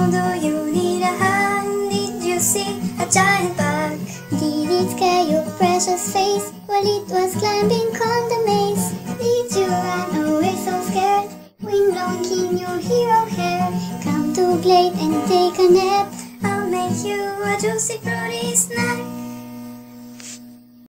Minho, do you need a hand? Did you see a giant bug? Did it scare your precious face while it was climbing on the maze? Did you run away so scared when longing your hero hair? Come to glade and take a nap, I'll make you a juicy fruity snack.